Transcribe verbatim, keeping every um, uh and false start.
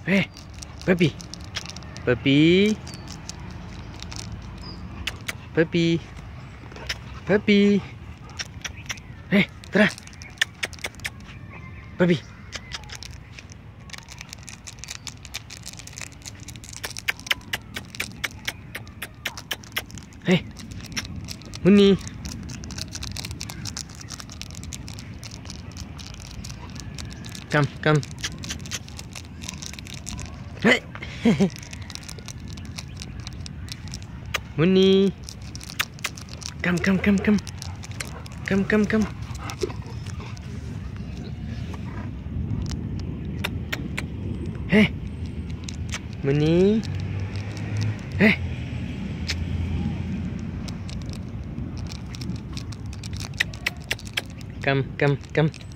Hey, puppy. Puppy. Puppy. Puppy. Hey, tara. Puppy. Hey, Muni. Come, come. Hey. Muni. Come, come, come, come. Come, come, come. Hey. Muni. Hey. Come, come, come.